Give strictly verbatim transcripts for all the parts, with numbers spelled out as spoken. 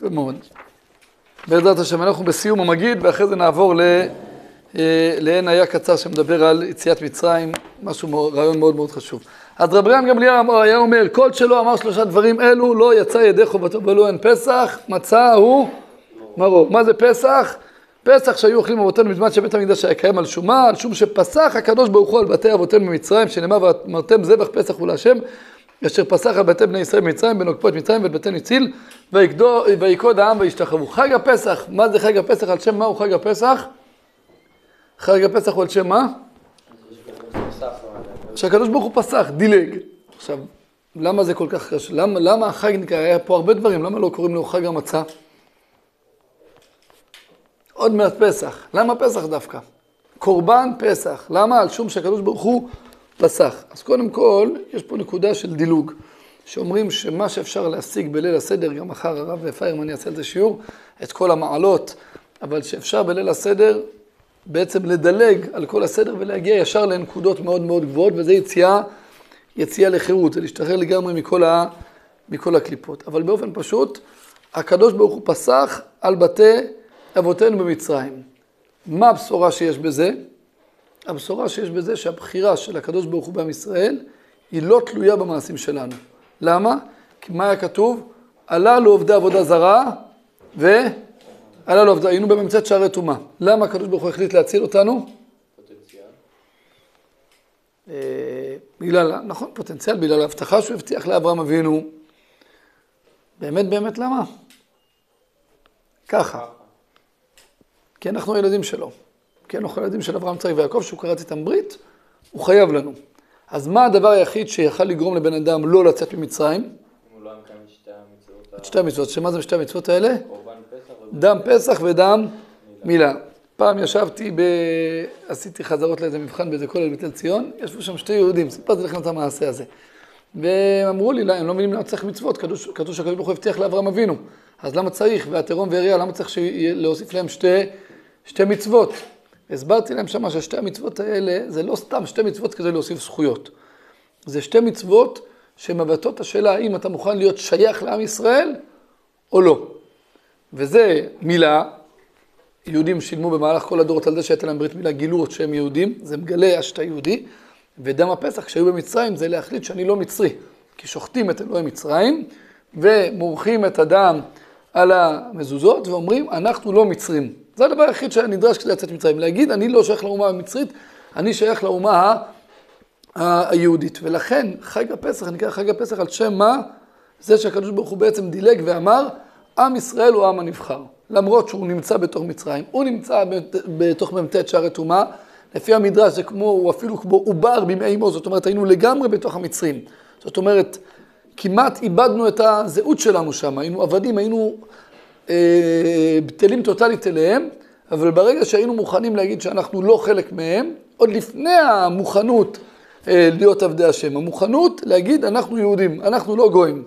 יפה מאוד. בעזרת השם, אנחנו בסיום המגיד, ואחרי זה נעבור ל... לעין היה קצר שמדבר על יציאת מצרים, משהו רעיון מאוד מאוד חשוב. אז רבן גמליאל היה אומר, כל שלא אמר שלושה דברים אלו, לא יצא ידי חובתו ולא אין פסח, מצה הוא מרור. מה זה פסח? פסח שהיו אוכלים אבותינו בזמן שבית המקדש היה קיים על שומה, על שום שפסח הקדוש ברוך הוא על בתי אבותינו במצרים, שנאמר ואמרתם זבח פסח הוא להשם, אשר פסח על בתי בני ישראל במצרים, בנוקפו את מצרים ואת בתינו הציל, ויקוד העם וישתחוו. חג הפסח, מה זה חג הפסח? על שם מה הוא חג הפסח? חג הפסח הוא על שם מה? שהקדוש ברוך הוא פסח, דילג. עכשיו, למה זה כל כך קשה? למה, למה החג נקרא? היה פה הרבה דברים, למה לא קוראים לו חג המצה? עוד מעט פסח. למה פסח דווקא? קורבן פסח. למה? על שום שהקדוש ברוך הוא פסח. אז קודם כל, יש פה נקודה של דילוג, שאומרים שמה שאפשר להשיג בליל הסדר, גם מחר הרב פיירמן יעשה על זה שיעור, את כל המעלות, אבל שאפשר בליל הסדר, בעצם לדלג על כל הסדר ולהגיע ישר לנקודות מאוד מאוד גבוהות, וזה יציאה, יציאה לחירות, זה להשתחרר לגמרי מכל, ה, מכל הקליפות. אבל באופן פשוט, הקדוש ברוך הוא פסח על בתי אבותינו במצרים. מה הבשורה שיש בזה? הבשורה שיש בזה שהבחירה של הקדוש ברוך הוא בעם ישראל, היא לא תלויה במעשים שלנו. למה? כי מה היה כתוב? עלה לו עובדי עבודה זרה, ו... עלה לו עבדה, היינו בממצאת שערי טומאה. למה הקדוש ברוך הוא החליט להציל אותנו? פוטנציאל. בגלל, נכון, פוטנציאל, בגלל ההבטחה שהוא הבטיח לאברהם אבינו. באמת, באמת, למה? ככה. כי אנחנו הילדים שלו. כי אנחנו הילדים של אברהם, יצחק ויעקב, שהוא קראת איתם ברית, הוא חייב לנו. אז מה הדבר היחיד שיכל לגרום לבן אדם לא לצאת ממצרים? אם הוא לא מקיים את שתי המצוות. את שתי המצוות. שמה זה שתי המצוות האלה? קורבן פסח. דם פסח ודם מילה. פעם ישבתי, ב... עשיתי חזרות לאיזה מבחן באיזה כולל בתל ציון, ישבו שם שתי יהודים, סיפרתי לכם את המעשה הזה. והם אמרו לי, הם לא מבינים למה צריך מצוות, כתוב שהקדוש ברוך הוא הבטיח לאברהם אבינו. אז למה צריך, והתרום והריעה, למה צריך להוסיף להם שתי, שתי מצוות? הסברתי להם שמה ששתי המצוות האלה, זה לא סתם שתי מצוות כדי להוסיף זכויות. זה שתי מצוות שמבטאות השאלה האם אתה מוכן להיות שייך לעם ישראל או לא. וזה מילה, יהודים שילמו במהלך כל הדורות על זה שהייתה להם ברית מילה, גילו שהם יהודים, זה מגלה שאתה יהודי, ודם הפסח כשהיו במצרים זה להחליט שאני לא מצרי, כי שוחטים את אלוהי מצרים, ומורחים את הדם על המזוזות, ואומרים אנחנו לא מצרים. זה הדבר היחיד שנדרש כדי לצאת מצרים, להגיד אני לא שייך לאומה המצרית, אני שייך לאומה היהודית, ולכן חג הפסח נקרא חג הפסח על שם מה? זה שהקדוש ברוך הוא בעצם דילג ואמר, עם ישראל הוא העם הנבחר. למרות שהוא נמצא בתוך מצרים, הוא נמצא בתוך ממתת שערי טומאה, לפי המדרש זה כמו, הוא אפילו כמו עובר בימי אמו, זאת אומרת היינו לגמרי בתוך המצרים. זאת אומרת, כמעט איבדנו את הזהות שלנו שם, היינו עבדים, היינו אה, בטלים טוטלית אליהם, אבל ברגע שהיינו מוכנים להגיד שאנחנו לא חלק מהם, עוד לפני המוכנות אה, להיות עבדי השם, המוכנות להגיד אנחנו יהודים, אנחנו לא גויים.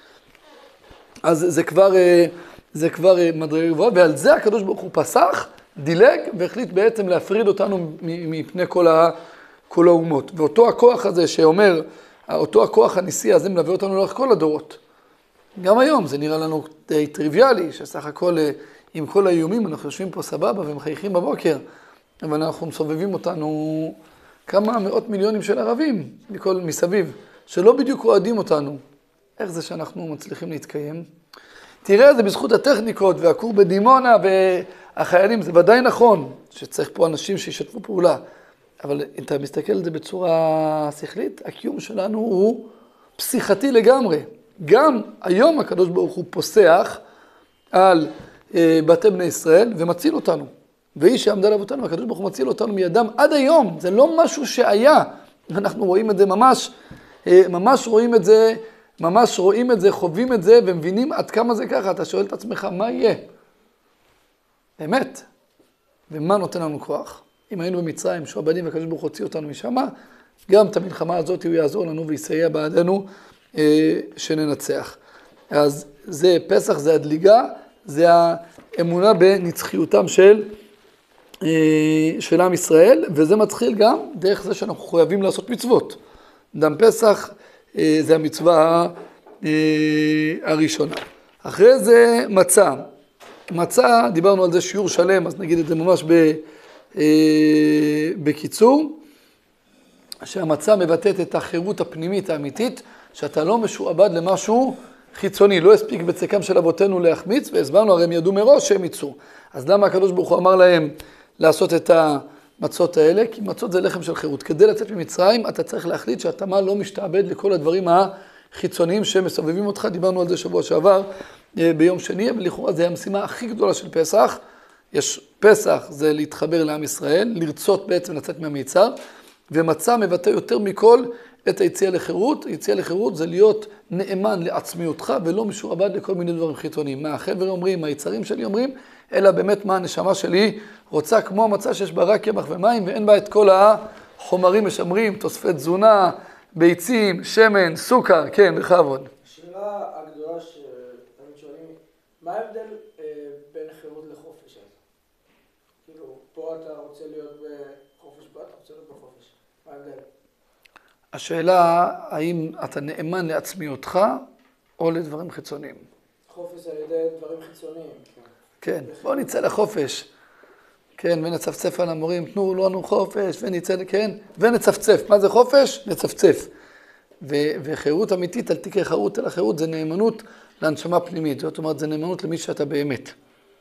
אז זה כבר, זה כבר מדרגה גבוהה, ועל זה הקדוש ברוך הוא פסח, דילג, והחליט בעצם להפריד אותנו מפני כל, ה, כל האומות. ואותו הכוח הזה שאומר, אותו הכוח הניסי הזה מלווה אותנו לאורך כל הדורות. גם היום זה נראה לנו די טריוויאלי, שסך הכל עם כל האיומים אנחנו יושבים פה סבבה ומחייכים בבוקר, אבל אנחנו מסובבים אותנו כמה מאות מיליונים של ערבים מכל מסביב, שלא בדיוק אוהדים אותנו. איך זה שאנחנו מצליחים להתקיים? תראה, זה בזכות הטכניקות והכור בדימונה והחיילים, זה ודאי נכון שצריך פה אנשים שישתפו פעולה, אבל אם אתה מסתכל על זה בצורה שכלית, הקיום שלנו הוא פסיכתי לגמרי. גם היום הקדוש ברוך הוא פוסח על אה, בתי בני ישראל ומציל אותנו. ואיש שעמדה עליו אותנו, הקדוש ברוך הוא מציל אותנו מידם עד היום. זה לא משהו שהיה. אנחנו רואים את זה ממש, אה, ממש רואים את זה, ממש רואים את זה, חווים את זה ומבינים עד כמה זה ככה. אתה שואל את עצמך, מה יהיה? באמת. ומה נותן לנו כוח? אם היינו במצרים, שעבדים והקדוש ברוך הוא הוציא אותנו משם, גם את המלחמה הזאת הוא יעזור לנו ויסייע בעדנו אה, שננצח. אז זה פסח, זה הדליגה, זה האמונה בנצחיותם של, אה, של עם ישראל, וזה מתחיל גם דרך זה שאנחנו חייבים לעשות מצוות. דם פסח אה, זה המצווה אה, הראשונה. אחרי זה מצה. מצה, דיברנו על זה שיעור שלם, אז נגיד את זה ממש ב, אה, בקיצור, שהמצה מבטאת את החירות הפנימית האמיתית, שאתה לא משועבד למשהו חיצוני, לא הספיק בצקם של אבותינו להחמיץ, והסברנו, הרי הם ידעו מראש שהם ייצאו. אז למה הקדוש ברוך הוא אמר להם לעשות את המצות האלה? כי מצות זה לחם של חירות. כדי לצאת ממצרים, אתה צריך להחליט שאתה מה לא משתעבד לכל הדברים החיצוניים שמסובבים אותך. דיברנו על זה שבוע שעבר ביום שני, אבל לכאורה זה המשימה הכי גדולה של פסח. יש פסח, זה להתחבר לעם ישראל, לרצות בעצם לצאת מהמיצר, ומצה מבטא יותר מכל את היציאה לחירות. היציאה לחירות זה להיות נאמן לעצמיותך ולא משועבד לכל מיני דברים חיצוניים. מה החבר'ה אומרים, מה היצרים שלי אומרים, אלא באמת מה הנשמה שלי רוצה, כמו המצה שיש בה רק קמח ומים, ואין בה את כל החומרים משמרים, תוספי תזונה, ביצים, שמן, סוכר, כן, בכבוד. השאלה הגדולה שתמיד שואלים, מה ההבדל אה, בין חירות לחופש? כאילו, פה אתה רוצה להיות בחופש, פה אתה רוצה להיות בחופש. מה ההבדל? השאלה, האם אתה נאמן לעצמיותך או לדברים חיצוניים? חופש על ידי דברים חיצוניים. כן, בואו נצא לחופש. כן, ונצפצף על המורים, תנו לנו חופש, ונצא, כן, ונצפצף. מה זה חופש? נצפצף. ו- וחירות אמיתית, אל תקרא חירות, אלא חירות זה נאמנות להנשמה פנימית. זאת אומרת, זה נאמנות למי שאתה באמת.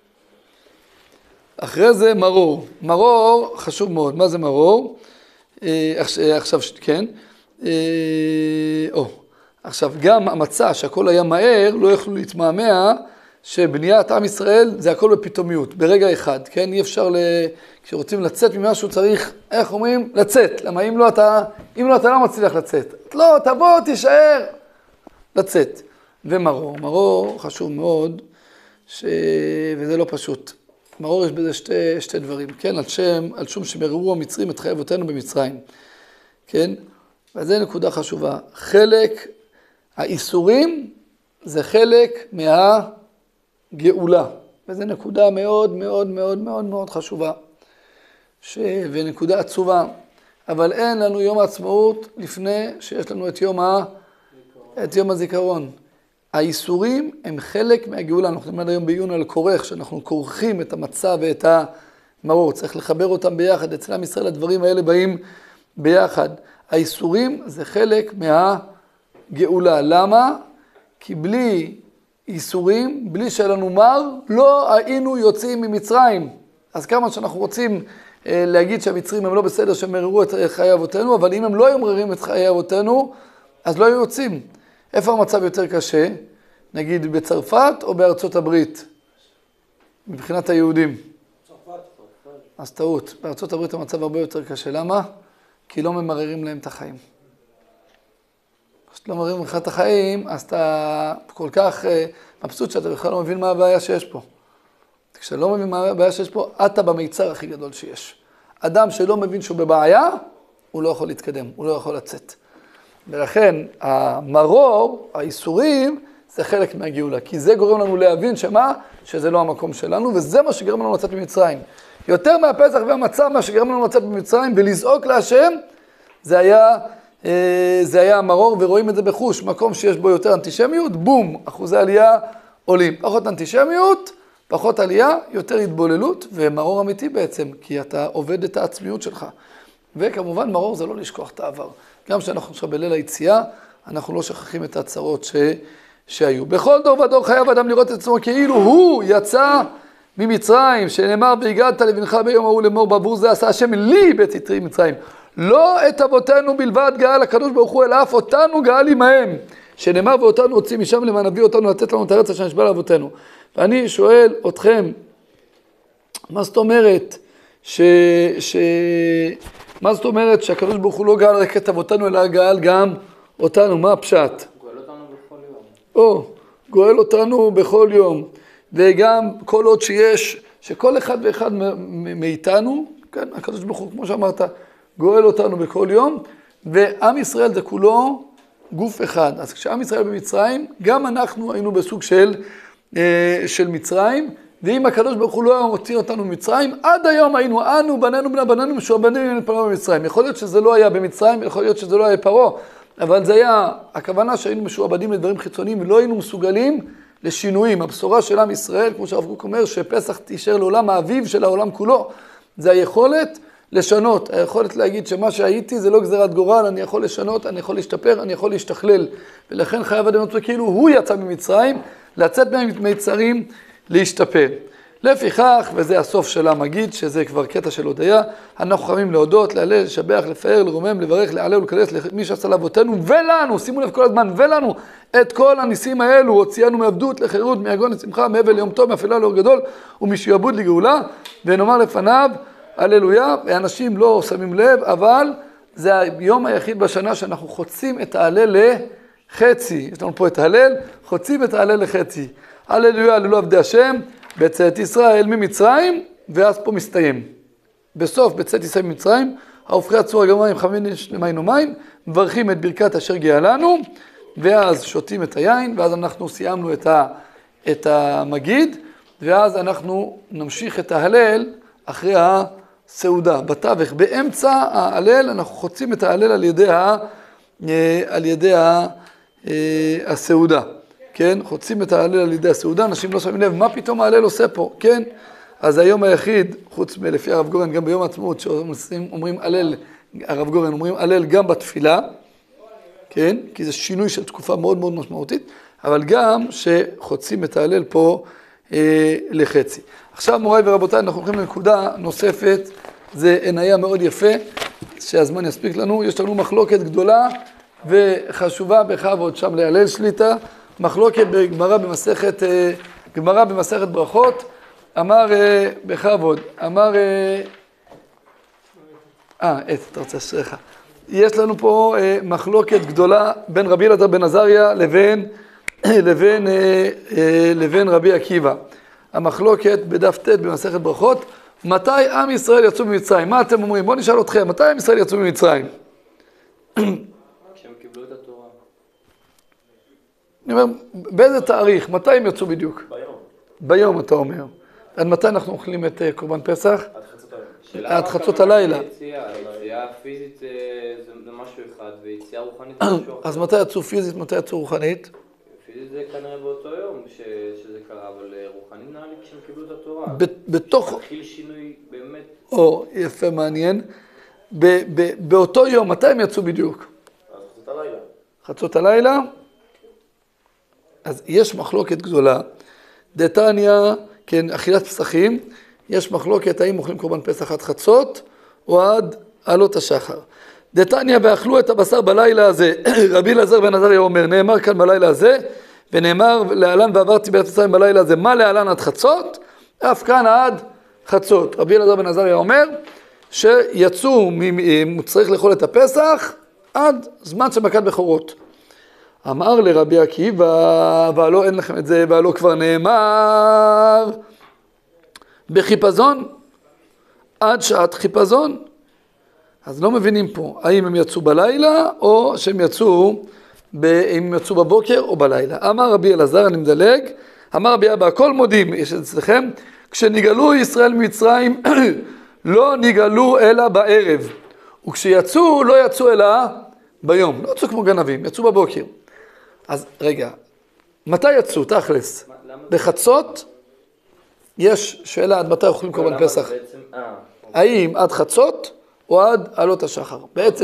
אחרי זה מרור. מרור חשוב מאוד. מה זה מרור? אה, עכשיו, כן. אה, או, עכשיו, גם המצה שהכל היה מהר, לא יכלו להתמהמה, שבניית עם ישראל זה הכל בפתאומיות, ברגע אחד, כן? אי אפשר, ל... כשרוצים לצאת ממשהו צריך, איך אומרים? לצאת. למה אם לא אתה, אם לא אתה לא מצליח לצאת. לא, תבוא, תישאר. לצאת. ומרור. מרור חשוב מאוד, ש... וזה לא פשוט. מרור יש בזה שתי, שתי דברים, כן? על שם, על שום שמררו המצרים את חיי אבותינו במצרים. כן? וזו נקודה חשובה. חלק, האיסורים זה חלק מה... גאולה, וזו נקודה מאוד מאוד מאוד מאוד מאוד חשובה, ש... ונקודה עצובה, אבל אין לנו יום העצמאות לפני שיש לנו את יום, ה... את יום הזיכרון. האיסורים הם חלק מהגאולה, אנחנו נאמר היום בעיון על כורך, שאנחנו כורכים את המצה ואת המרור, צריך לחבר אותם ביחד, אצל עם ישראל הדברים האלה באים ביחד. האיסורים זה חלק מהגאולה, למה? כי בלי איסורים, בלי שהיה לנו מר, לא היינו יוצאים ממצרים. אז כמה שאנחנו רוצים אה, להגיד שהמצרים הם לא בסדר, שהם מררו את חיי אבותינו, אבל אם הם לא היו מררים את חיי אבותינו, אז לא היו יוצאים. איפה המצב יותר קשה? נגיד בצרפת או בארצות הברית? מבחינת היהודים. צרפת. אז טעות. בארצות הברית המצב הרבה יותר קשה. למה? כי לא ממררים להם את החיים. כשאתה לא מראים לך את החיים, אז אתה כל כך מבסוט שאתה בכלל לא מבין מה הבעיה שיש פה. כשאתה לא מבין מה הבעיה שיש פה, אתה במיצר הכי גדול שיש. אדם שלא מבין שהוא בבעיה, הוא לא יכול להתקדם, הוא לא יכול לצאת. ולכן המרור, האיסורים, זה חלק מהגאולה. כי זה גורם לנו להבין שמה? שזה לא המקום שלנו, וזה מה שגרם לנו לצאת ממצרים. יותר מהפסח והמצה, מה שגרם לנו לצאת ממצרים, ולזעוק להשם, זה היה... זה היה המרור, ורואים את זה בחוש, מקום שיש בו יותר אנטישמיות, בום, אחוזי עלייה עולים. פחות אנטישמיות, פחות עלייה, יותר התבוללות, ומרור אמיתי בעצם, כי אתה עובד את העצמיות שלך. וכמובן, מרור זה לא לשכוח את העבר. גם שאנחנו עכשיו בליל היציאה, אנחנו לא שכחים את הצרות ש... שהיו. בכל דור ודור חייב אדם לראות את עצמו כאילו הוא יצא ממצרים, שנאמר, והגעת לבנך ביום ההוא לאמור, בעבור זה עשה השם לי בית יתרי מצרים. לא את אבותינו בלבד גאל הקדוש ברוך הוא, אלא אף אותנו גאל עמהם, שנאמר ואותנו הוציא משם למען נביא אותנו לתת לנו את הארץ אשר נשבע לאבותינו. ואני שואל אתכם, מה זאת אומרת ש... ש... מה זאת אומרת שהקדוש ברוך הוא לא גאל רק את אבותינו, אלא גאל גם אותנו? מה הפשט? גואל אותנו בכל יום. או, גואל אותנו בכל יום. וגם כל עוד שיש, שכל אחד ואחד מאיתנו, כן, הקדוש ברוך הוא, כמו שאמרת, גואל אותנו בכל יום, ועם ישראל זה כולו גוף אחד. אז כשעם ישראל במצרים, גם אנחנו היינו בסוג של, של מצרים, ואם הקדוש ברוך הוא לא הוציא אותנו ממצרים, עד היום היינו, אנו, בנינו, בני בנינו, משועבדים לפרעה במצרים. יכול להיות שזה לא היה במצרים, יכול להיות שזה לא היה פרעה, אבל זה היה, הכוונה שהיינו משועבדים לדברים חיצוניים, ולא היינו מסוגלים לשינויים. הבשורה של עם ישראל, כמו שהרב קוק אומר, שפסח תישאר לעולם האביב של העולם כולו. זה היכולת לשנות, היכולת להגיד שמה שהייתי זה לא גזירת גורל, אני יכול לשנות, אני יכול להשתפר, אני יכול להשתכלל. ולכן חייב אדם אותו כאילו הוא יצא ממצרים, לצאת ממצרים, להשתפר. לפיכך, וזה הסוף של המגיד, שזה כבר קטע של הודיה, אנחנו חייבים להודות, להלל, לשבח, לפאר, לרומם, לברך, להעלל ולקדש למי שעשה לאבותינו ולנו, שימו לב כל הזמן, ולנו, את כל הניסים האלו, הוציאנו מעבדות לחירות, מיגון לשמחה, מאבל ליום טוב, מאפלה לאור גדול, ומשעבוד לגאולה, ונאמר לפניו, הללויה, ואנשים לא שמים לב, אבל זה היום היחיד בשנה שאנחנו חוצים את ההלל לחצי. יש לנו פה את ההלל, חוצים את ההלל לחצי. הללויה, הללו עבדי השם, בצאת ישראל ממצרים, ואז פה מסתיים. בסוף, בצאת ישראל ממצרים, ההופכי הצור הגמריים חמים למים ומים, מברכים את ברכת אשר גאה לנו, ואז שותים את היין, ואז אנחנו סיימנו את, ה, את המגיד, ואז אנחנו נמשיך את ההלל אחרי הסעודה. בתווך, באמצע ההלל, אנחנו חוצים את ההלל על ידי, ה, על ידי ה, הסעודה. כן, חוצים את ההלל על ידי הסעודה, אנשים לא שמים לב, מה פתאום ההלל עושה פה, כן? אז היום היחיד, חוץ מלפי הרב גורן, גם ביום העצמאות, שאומרים הלל, הרב גורן אומרים הלל גם בתפילה, כן? כי זה שינוי של תקופה מאוד מאוד משמעותית, אבל גם שחוצים את ההלל פה אה, לחצי. עכשיו מוריי ורבותיי, אנחנו הולכים לנקודה נוספת, זה עניה מאוד יפה, שהזמן יספיק לנו, יש לנו מחלוקת גדולה וחשובה בכבוד שם להלל שליטה, מחלוקת בגמרא במסכת, גמרא במסכת ברכות, אמר בכבוד, אמר, אה, עת, אתה רוצה אשריך. יש לנו פה מחלוקת גדולה בין רבי אלעזר בן עזריה לבין, לבין, לבין רבי עקיבא. המחלוקת בדף ט' במסכת ברכות, מתי עם ישראל יצאו ממצרים? מה אתם אומרים? בואו נשאל אתכם, מתי עם ישראל יצאו ממצרים? כשהם קיבלו את התורה. אני אומר, באיזה תאריך? מתי הם יצאו בדיוק? ביום. ביום, אתה אומר. עד מתי אנחנו אוכלים את קורבן פסח? עד חצות הלילה. עד חצות הלילה. יציאה פיזית זה משהו אחד, ויציאה רוחנית זה משהו אחר. אז מתי יצאו פיזית, מתי יצאו רוחנית? פיזית זה כנראה באותו יום שזה קרה, אבל רוחנית נראה לי כשהם קיבלו את התורה. בתוך... התחיל שינוי באמת. או, יפה, מעניין. באותו יום, מתי הם יצאו בדיוק? אז חצות הלילה. חצות הלילה? אז יש מחלוקת גדולה. דתניא, כן, אכילת פסחים, יש מחלוקת האם אוכלים קורבן פסח עד חצות או עד עלות השחר. דתניא ואכלו את הבשר בלילה הזה, רבי אלעזר בן עזריה אומר, נאמר כאן בלילה הזה, ונאמר להלן ועברתי בארץ מצרים בלילה הזה, מה להלן עד חצות? אף כאן עד חצות. רבי אלעזר בן עזריה אומר, שיצאו, צריך לאכול את הפסח, עד זמן של מכת בכורות. אמר לרבי עקיבא, והלא אין לכם את זה, והלא כבר נאמר, בחיפזון, עד שעת חיפזון. אז לא מבינים פה, האם הם יצאו בלילה, או שהם יצאו, ב, אם הם יצאו בבוקר או בלילה. אמר רבי אלעזר, אני מדלג, אמר רבי אבא, הכל מודים, יש אצלכם, כשנגאלו ישראל ממצרים, לא נגאלו אלא בערב, וכשיצאו, לא יצאו אלא ביום, לא יצאו כמו גנבים, יצאו בבוקר. אז רגע, מתי יצאו, תכלס? בחצות, יש שאלה עד מתי אוכלים קורבן פסח. האם עד חצות או עד עלות השחר? בעצם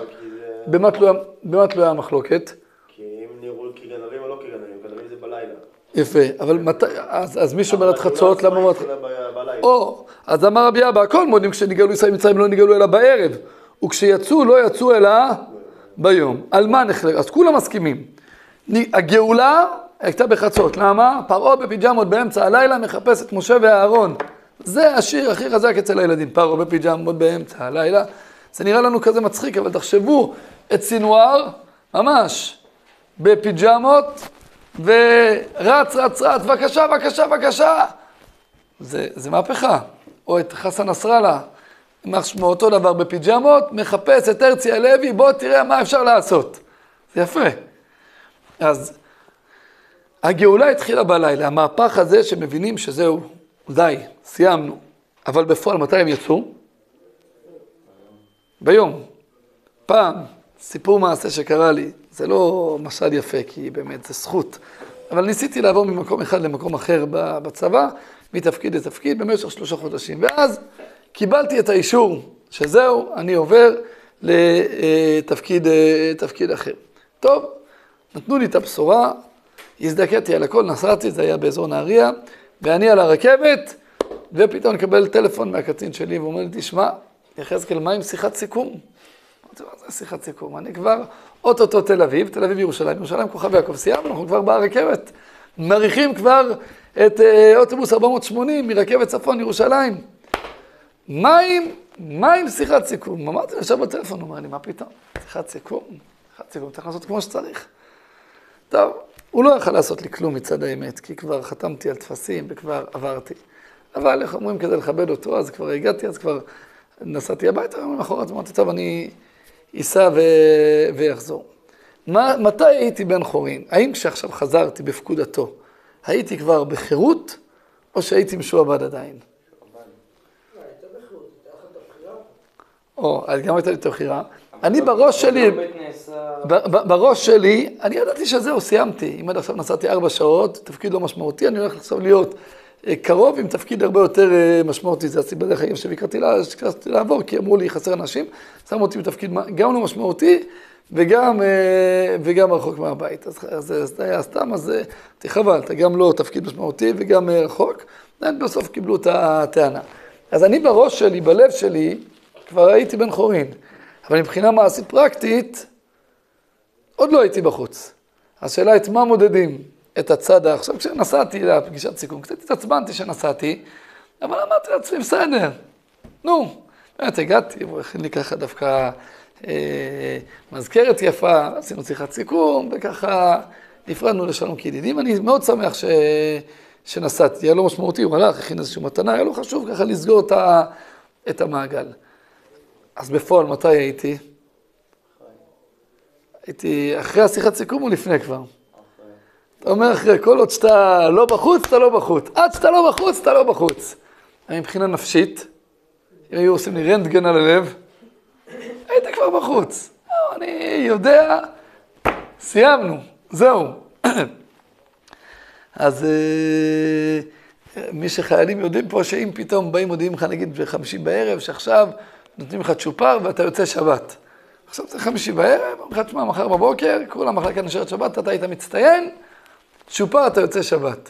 במה תלויה המחלוקת? כי אם נראו כגנבים או לא כגנבים, גנבים זה בלילה. יפה, אבל מתי, אז מי שאומר עד חצות, למה הוא... בלילה. או, אז אמר רבי אבא, הכל מודים כשנגאלו ישראל ממצרים לא נגאלו אלא בערב, וכשיצאו לא יצאו אלא ביום. על מה נחלק? אז כולם מסכימים. הגאולה הייתה בחצות, למה? פרעה בפיג'מות באמצע הלילה מחפש את משה ואהרון. זה השיר הכי חזק אצל הילדים, פרעה בפיג'מות באמצע הלילה. זה נראה לנו כזה מצחיק, אבל תחשבו את סינואר, ממש, בפיג'מות, ורץ, רץ, רץ, בבקשה, בבקשה, בבקשה. זה, זה מהפכה. או את חסן נסראללה, משמע אותו דבר בפיג'מות, מחפש את הרצי הלוי, בוא תראה מה אפשר לעשות. זה יפה. אז הגאולה התחילה בלילה, המהפך הזה שמבינים שזהו, די, סיימנו. אבל בפועל מתי הם יצאו? ביום. פעם, סיפור מעשה שקרה לי, זה לא משל יפה, כי באמת זה זכות. אבל ניסיתי לעבור ממקום אחד למקום אחר בצבא, מתפקיד לתפקיד במשך שלושה חודשים. ואז קיבלתי את האישור שזהו, אני עובר לתפקיד תפקיד אחר. טוב, נתנו לי את הבשורה, הזדקתי על הכל, נסעתי, זה היה באזור נהריה, ואני על הרכבת, ופתאום נקבל טלפון מהקצין שלי, והוא אומר לי, תשמע, יחזקאל, מה עם שיחת סיכום? אמרתי לו, זה שיחת סיכום, אני כבר אוטוטו תל אביב, תל אביב ירושלים, ירושלים כוכב יעקב, סיימנו, אנחנו כבר ברכבת, מריחים כבר את אוטובוס ארבע מאות ושמונים מרכבת צפון ירושלים. מה עם, מה עם שיחת סיכום? אמרתי, ישב בטלפון, הוא אומר לי, מה פתאום? שיחת סיכום? שיחת סיכום, צריך לעשות כמו שצריך. טוב, הוא לא יכול לעשות לי כלום מצד האמת, כי כבר חתמתי על תפסים וכבר עברתי. אבל איך אומרים, כדי לכבד אותו, אז כבר הגעתי, אז כבר נסעתי הביתה, ומאחורת אמרתי, טוב, אני אסע ו... ויחזור. מה, מתי הייתי בן חורין? האם כשעכשיו חזרתי בפקודתו, הייתי כבר בחירות, או שהייתי משועבד עדיין? או, אז גם הייתה לי את הבחירה. אני בראש שלי, בראש שלי, אני ידעתי שזהו, סיימתי. אם עד עכשיו נסעתי ארבע שעות, תפקיד לא משמעותי, אני הולך עכשיו להיות קרוב עם תפקיד הרבה יותר משמעותי. זה הסיבה דרך חיים שביקרתי לעבור, כי אמרו לי, חסר אנשים, שמו אותי בתפקיד גם לא משמעותי, וגם, וגם רחוק מהבית. אז זה היה סתם, אז תחבל, אתה גם לא תפקיד משמעותי וגם רחוק. בסוף קיבלו את הטענה. אז אני בראש שלי, בלב שלי, כבר הייתי בן חורין. אבל מבחינה מעשית פרקטית, עוד לא הייתי בחוץ. השאלה את מה מודדים? את הצד עכשיו, כשנסעתי לפגישת סיכום, קצת התעצבנתי שנסעתי, אבל אמרתי לעצמי, בסדר, נו, באמת הגעתי, הוא הכין לי ככה דווקא אה, מזכרת יפה, עשינו שיחת סיכום, וככה נפרדנו לשלום כידידים. אני מאוד שמח ש... שנסעתי, היה לו משמעותי, הוא הלך, הכין איזושהי מתנה, היה לו חשוב ככה לסגור את, ה... את המעגל. אז בפועל, מתי הייתי? הייתי אחרי השיחת סיכום או לפני כבר? אתה אומר אחרי, כל עוד שאתה לא בחוץ, אתה לא בחוץ. עד שאתה לא בחוץ, אתה לא בחוץ. מבחינה נפשית, אם היו עושים לי רנטגן על הלב, היית כבר בחוץ. אני יודע, סיימנו, זהו. אז מי שחיילים יודעים פה, שאם פתאום באים מודיעים לך, נגיד בחמישי בערב, שעכשיו נותנים לך צ'ופר ואתה יוצא שבת. עכשיו זה חמישי בערב, אומרים לך, תשמע, מחר בבוקר, כולה מחלקה נשארת שבת, אתה היית מצטיין, צ'ופר, אתה יוצא שבת.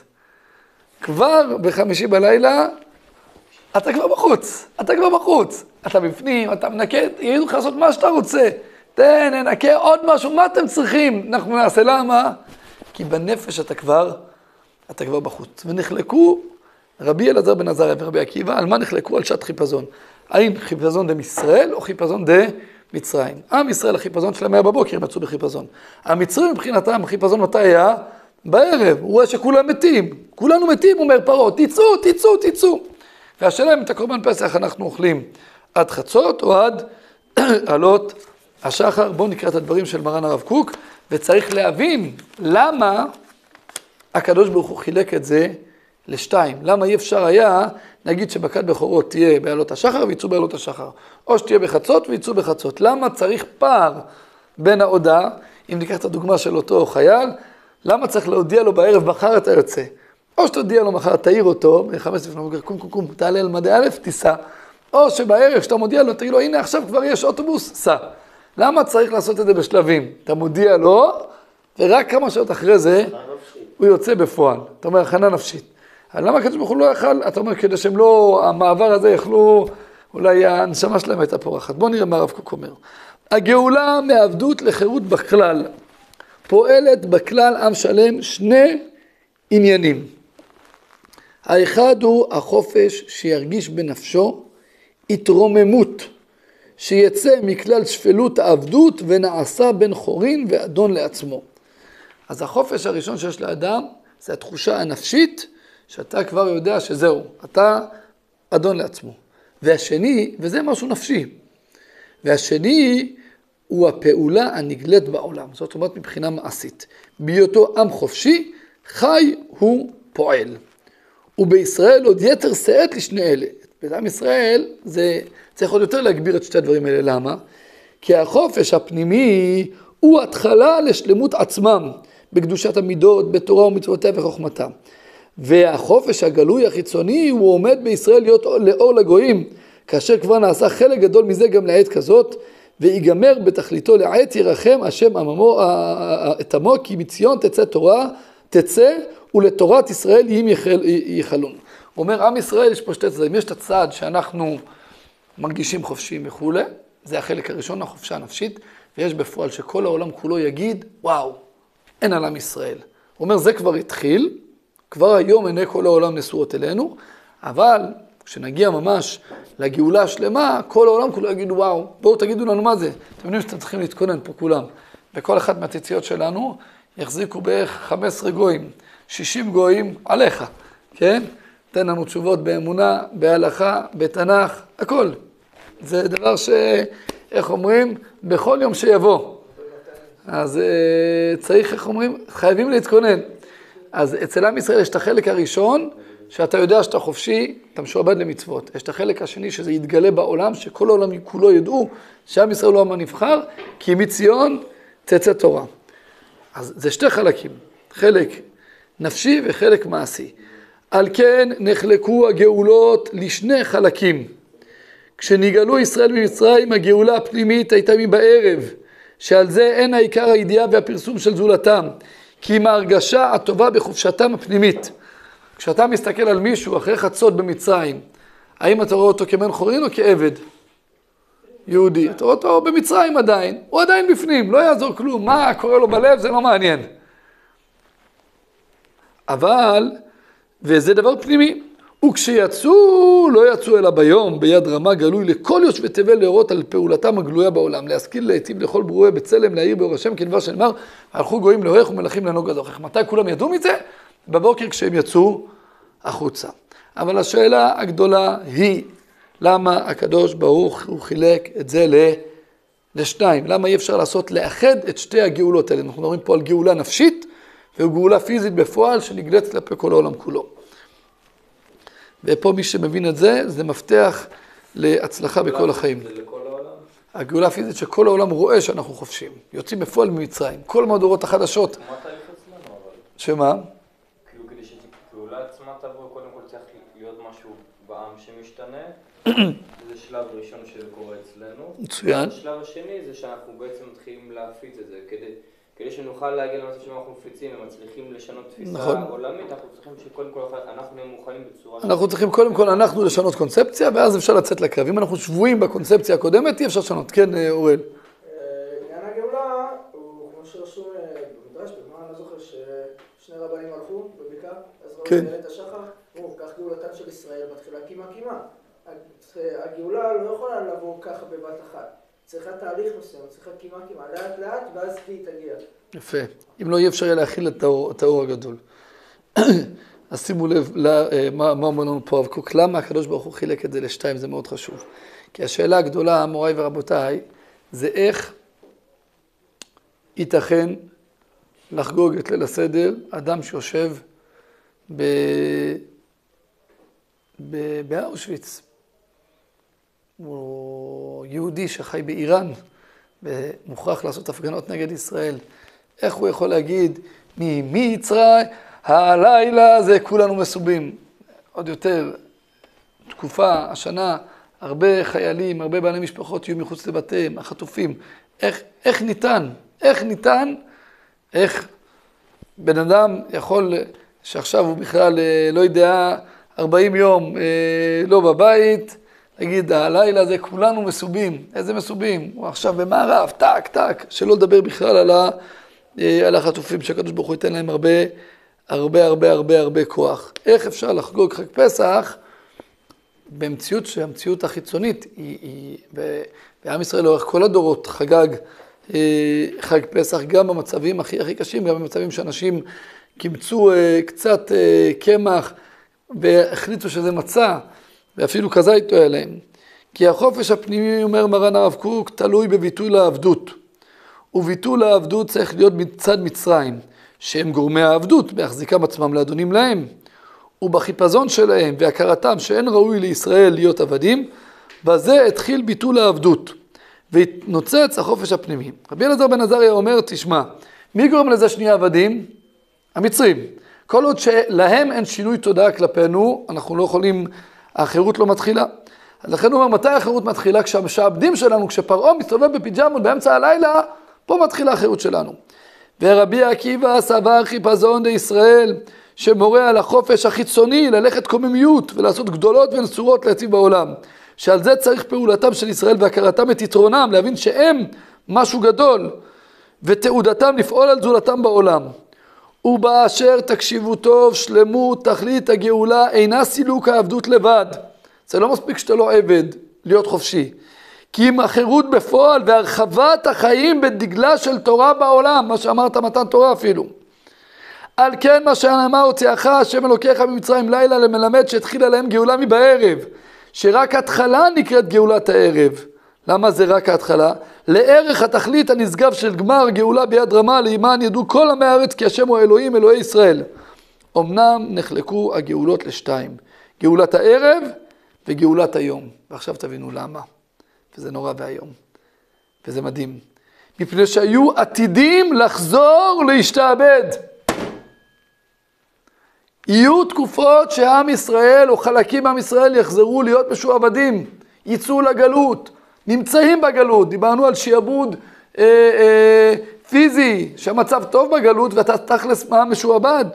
כבר בחמישי בלילה, אתה כבר בחוץ, אתה כבר בחוץ. אתה בפנים, אתה מנקה, יגידו לך לעשות מה שאתה רוצה. תן, ננקה עוד משהו, מה אתם צריכים? אנחנו נעשה, למה? כי בנפש אתה כבר, אתה כבר בחוץ. ונחלקו רבי אלעזר בן עזריה ורבי עקיבא, על מה נחלקו? על שעת חיפזון. האם חיפזון דם ישראל או חיפזון דם מצרים? עם ישראל, החיפזון שלהם היה בבוקר, מצאו בחיפזון. המצרים מבחינתם, החיפזון מתי היה? בערב. הוא רואה שכולם מתים. כולנו מתים, אומר פרעה, תצאו, תצאו, תצאו. והשאלה אם את הקורבן פסח אנחנו אוכלים עד חצות או עד עלות השחר. בואו נקרא את הדברים של מרן הרב קוק, וצריך להבין למה הקדוש ברוך הוא חילק את זה לשתיים. למה אי אפשר היה, נגיד שבכת בכורות תהיה בעלות השחר ויצאו בעלות השחר, או שתהיה בחצות ויצאו בחצות. למה צריך פער בין ההודעה, אם ניקח את הדוגמה של אותו חייל, למה צריך להודיע לו בערב מחר אתה יוצא? או שתודיע לו מחר, תעיר אותו, ב-חמש עשרה לפנות בוקר, קום קום קום, תעלה על מדי א', תיסע. או שבערב שאתה מודיע לו, תגיד לו, הנה עכשיו כבר יש אוטובוס, סע. למה צריך לעשות את זה בשלבים? אתה מודיע לו, ורק כמה שעות אחרי זה, הוא יוצא בפועל. אתה אומר, הכנה נפשית. אבל למה הקדוש ברוך הוא לא יכל? אתה אומר, כדי שהם לא, המעבר הזה יכלו, אולי הנשמה שלהם הייתה פורחת. בואו נראה מה הרב קוק אומר. הגאולה מעבדות לחירות בכלל, פועלת בכלל עם שלם שני עניינים. האחד הוא החופש שירגיש בנפשו התרוממות, שיצא מכלל שפלות העבדות ונעשה בן חורין ואדון לעצמו. אז החופש הראשון שיש לאדם זה התחושה הנפשית, שאתה כבר יודע שזהו, אתה אדון לעצמו. והשני, וזה משהו נפשי, והשני הוא הפעולה הנגלית בעולם, זאת אומרת מבחינה מעשית. בהיותו עם חופשי, חי הוא פועל. ובישראל עוד יתר שאת לשני אלה. בעם ישראל זה צריך עוד יותר להגביר את שתי הדברים האלה. למה? כי החופש הפנימי הוא התחלה לשלמות עצמם, בקדושת המידות, בתורה ומצוותיה וחוכמתה. והחופש הגלוי החיצוני הוא עומד בישראל להיות לאור לגויים, כאשר כבר נעשה חלק גדול מזה גם לעת כזאת, ויגמר בתכליתו לעת ירחם השם עממו את עמו, כי מציון תצא תורה, תצא ולתורת ישראל יהים יחלון. הוא אומר, עם ישראל יש פה שתי צדדים, יש את הצד שאנחנו מרגישים חופשיים וכו', זה החלק הראשון, החופשה הנפשית, ויש בפועל שכל העולם כולו יגיד, וואו, אין על עם ישראל. הוא אומר, זה כבר התחיל, כבר היום עיני כל העולם נשואות אלינו, אבל כשנגיע ממש לגאולה השלמה, כל העולם כולו יגידו, וואו, בואו תגידו לנו מה זה. אתם יודעים שאתם צריכים להתכונן פה כולם. וכל אחת מהתציאות שלנו יחזיקו בערך חמישה עשר גויים, שישים גויים עליך, כן? תן לנו תשובות באמונה, בהלכה, בתנ"ך, הכל. זה דבר ש, איך אומרים, בכל יום שיבוא. אז צריך, איך אומרים, חייבים להתכונן. אז אצל עם ישראל יש את החלק הראשון, שאתה יודע שאתה חופשי, אתה משועבד למצוות. יש את החלק השני שזה יתגלה בעולם, שכל העולם כולו ידעו שעם ישראל הוא העם הנבחר, כי מציון תצא תורה. אז זה שתי חלקים, חלק נפשי וחלק מעשי. על כן נחלקו הגאולות לשני חלקים. כשנגאלו ישראל ממצרים, הגאולה הפנימית הייתה מבערב, שעל זה אין העיקר הידיעה והפרסום של זולתם, כי עם ההרגשה הטובה בחופשתם הפנימית. כשאתה מסתכל על מישהו אחרי חצות במצרים, האם אתה רואה אותו כבן חורין או כעבד? יהודי. אתה רואה אותו במצרים עדיין, הוא עדיין בפנים, לא יעזור כלום, מה קורה לו בלב זה לא מעניין. אבל, וזה דבר פנימי, וכשיצאו, לא יצאו אלא ביום, ביד רמה גלוי לכל יושבי תבל להורות על פעולתם הגלויה בעולם, להשכיל להיטיב לכל ברואי בצלם, להעיר באור השם, כדבר שנאמר, הלכו גויים להורך ומלכים לנהוג הזוכח. מתי כולם ידעו מזה? בבוקר כשהם יצאו החוצה. אבל השאלה הגדולה היא, למה הקדוש ברוך הוא חילק את זה לשניים? למה אי אפשר לעשות, לאחד את שתי הגאולות האלה? אנחנו מדברים פה על גאולה נפשית, וגאולה פיזית בפועל שנגלית כלפי כל העולם כולו. ופה מי שמבין את זה, זה מפתח להצלחה בכל החיים. זה לכל העולם? הגאולה הפיזית שכל העולם רואה שאנחנו חופשים. יוצאים בפועל ממצרים. כל מהדורות החדשות. מה אתה יחס לנו אבל? שמה? כאילו כדי שגאולה עצמה תבוא, קודם כל צריך להיות משהו בעם שמשתנה. זה שלב ראשון שזה קורה אצלנו. מצוין. השלב השני זה שאנחנו בעצם מתחילים להפיץ את זה. כדי, כדי שנוכל להגיע למצב שאנחנו מפיצים ומצליחים לשנות תפיסה נכון. עולמית, אנחנו צריכים שקודם כל אנחנו נהיה מוכנים בצורה... אנחנו צריכים קודם כל אנחנו לשנות קונספציה, ואז אפשר לצאת לקרב. אם אנחנו שבויים בקונספציה הקודמת, אי אפשר לשנות. כן, אוראל. עניין הגאולה הוא כמו שרשום במדרש, במה אני זוכר ששני רבנים הלכו בבקעה, אז ראו כן. את השחר, אמרו, כך גאולתן של ישראל מתחילה קימה קימה. הגאולה לא יכולה לבוא ככה בבת אחת. צריכה תהליך מסוים, צריכה קימה קימה, לאט לאט, ואז היא תגיע. יפה. אם לא, אי אפשר יהיה להכיל את האור, את האור הגדול. אז שימו לב מה, מה אומר לנו פה הרב קוק, למה הקדוש ברוך הוא חילק את זה לשתיים, זה מאוד חשוב. כי השאלה הגדולה, מוריי ורבותיי, זה איך ייתכן לחגוג את ליל הסדר, אדם שיושב ב... ב... באושוויץ. הוא יהודי שחי באיראן ומוכרח לעשות הפגנות נגד ישראל. איך הוא יכול להגיד, ממצרים, הלילה זה כולנו מסובים. עוד יותר, תקופה, השנה, הרבה חיילים, הרבה בעלי משפחות יהיו מחוץ לבתיהם, החטופים. איך, איך ניתן, איך ניתן, איך בן אדם יכול, שעכשיו הוא בכלל לא יודע, ארבעים יום לא בבית, נגיד, הלילה הזה כולנו מסובים. איזה מסובים? הוא עכשיו במערב, טק, טק, שלא לדבר בכלל על, ה, על החטופים, שהקדוש ברוך הוא ייתן להם הרבה, הרבה, הרבה, הרבה, הרבה כוח. איך אפשר לחגוג חג פסח במציאות שהמציאות החיצונית היא, היא בעם ישראל לאורך כל הדורות חגג חג פסח, גם במצבים הכי הכי קשים, גם במצבים שאנשים קימצו קצת קמח והחליטו שזה מצה, ואפילו כזית לא היה להם. כי החופש הפנימי, אומר מרן הרב קוק, תלוי בביטול העבדות. וביטול העבדות צריך להיות מצד מצרים, שהם גורמי העבדות, בהחזיקם עצמם לאדונים להם. ובחיפזון שלהם והכרתם שאין ראוי לישראל להיות עבדים, בזה התחיל ביטול העבדות, והתנוצץ החופש הפנימי. רבי אלעזר בן עזריה אומר, תשמע, מי גורם לזה שני עבדים? המצרים. כל עוד שלהם אין שינוי תודעה כלפינו, אנחנו לא יכולים, החירות לא מתחילה. אז לכן הוא אומר, מתי החירות מתחילה? כשהמשעבדים שלנו, כשפרעה מסתובב בפיג'מות באמצע הלילה, פה מתחילה החירות שלנו. ורבי עקיבא סבר חיפזון לישראל, שמורה על החופש החיצוני, ללכת קוממיות ולעשות גדולות ונצורות להציב בעולם. שעל זה צריך פעולתם של ישראל והכרתם את יתרונם, להבין שהם משהו גדול, ותעודתם לפעול על זולתם בעולם. ובאשר תקשיבו טוב, שלמות, תכלית הגאולה, אינה סילוק העבדות לבד. זה לא מספיק שאתה לא עבד, להיות חופשי. כי אם החירות בפועל והרחבת החיים בדגלה של תורה בעולם, מה שאמרת מתן תורה אפילו. על כן מה שנאמר הוציאך השם אלוקיך ממצרים לילה למלמד שהתחילה להם גאולה מבערב. שרק התחלה נקראת גאולת הערב. למה זה רק ההתחלה? לערך התכלית הנשגב של גמר גאולה ביד רמה, לעימן ידעו כל עמי הארץ כי השם הוא אלוהים אלוהי ישראל. אמנם נחלקו הגאולות לשתיים. גאולת הערב וגאולת היום. ועכשיו תבינו למה. וזה נורא והיום. וזה מדהים. מפני שהיו עתידים לחזור להשתעבד. יהיו תקופות שעם ישראל או חלקים מעם ישראל יחזרו להיות משועבדים. יצאו לגלות. נמצאים בגלות. דיברנו על שיעבוד אה, אה, פיזי, שהמצב טוב בגלות ואתה תכלס מה משועבד.